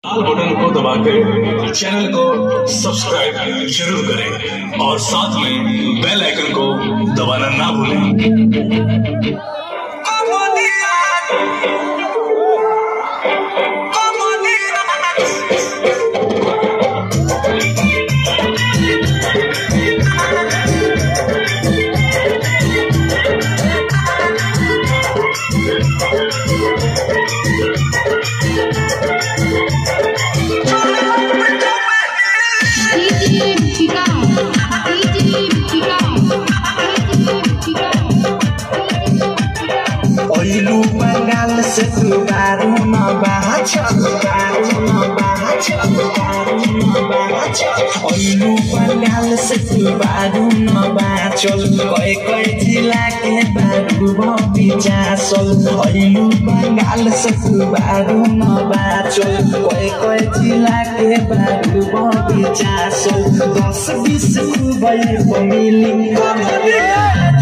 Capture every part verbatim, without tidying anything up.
लाल button को दबाकर channel को सब्सक्राइब जरूर करें और साथ में बेल आइकन को दबाना ना भूलें। Oilu Bengal setu baru nabaca, baru nabaca, baru nabaca. Oilu Bengal setu baru nabaca, koi koi jila ke baru baca sol. Oilu Bengal setu baru nabaca, koi koi jila ke baru baca sol. Das bis kubai pemilik kamera.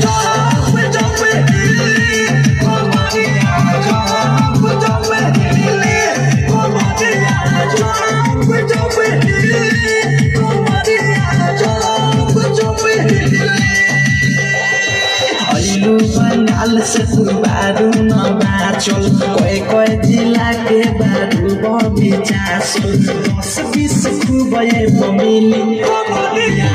Bengal setu baru nabacol, koi koi jila ke baru baca sol. Das bis kubai pemilik kamera.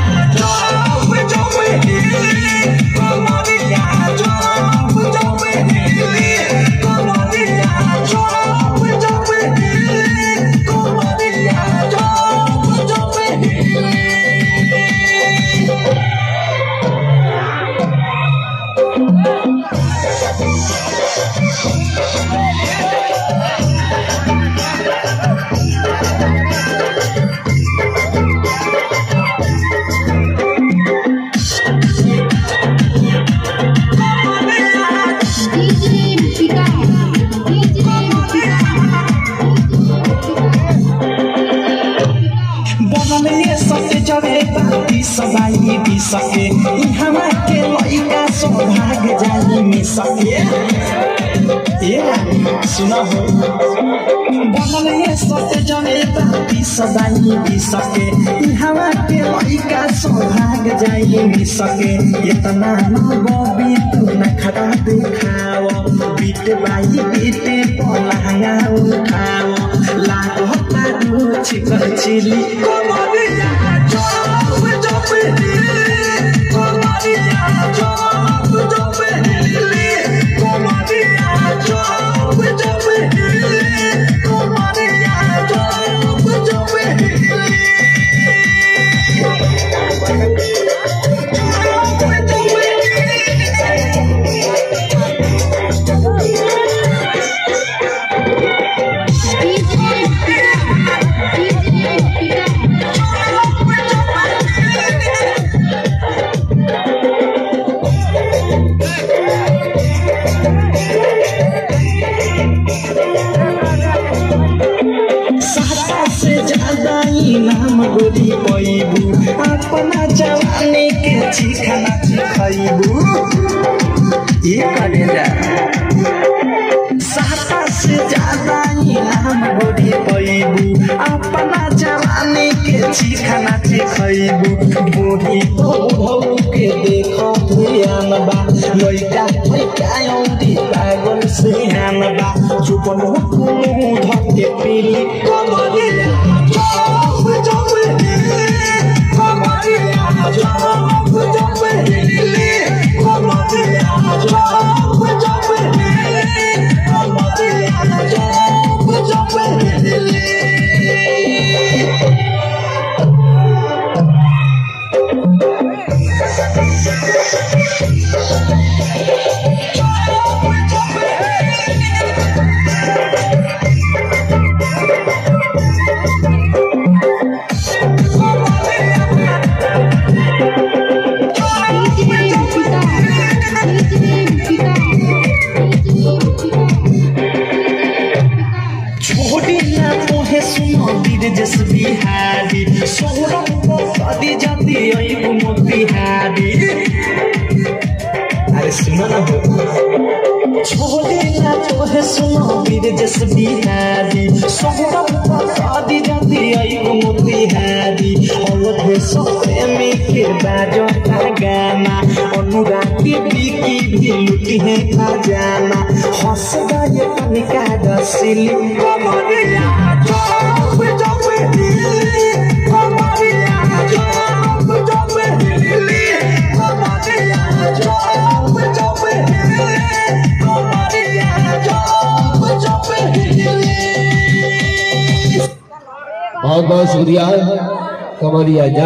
सबाई भी सके इहवा के लइका सौभाग जाई में सके ये सुना हो बनल ये सत जने बाती सबाई भी सके इहवा के लइका सौभाग जाई में सके इतना न बबी तू न खड़ा दिखाओ बीट बाई बीट पलहंगा उठाओ लागो तारू चिकर चिली कमरिया नाम गोरी पैबू अपना जवानी के चिखाना खैबू ये करेला साता से ज्यादा नाम गोरी पैबू अपना जवानी के चिखाना खैबू बूढ़ी तो भौ के देखो ध्यान बा लइका लइका औंधी पागल से हान बा चुपन कुनु धके पीली कमरिया जस बिहारी सोहरा शादी जाती आई मोती हारी अरे सुनो ना छोड़े ना तो है सुनो बीर जस बिहारी सोहरा बिहारी अवधे सप्रेमी के बाजो का गाना अनुराग के बिकी भी लुटी है खजाना हंस गए तनिका दसिली कमरिया जब जब हिली कमरिया जब जब हिली कमरिया जब जब हिली कमरिया जब जब हिली। बहुत बहुत शुक्रिया कमरिया।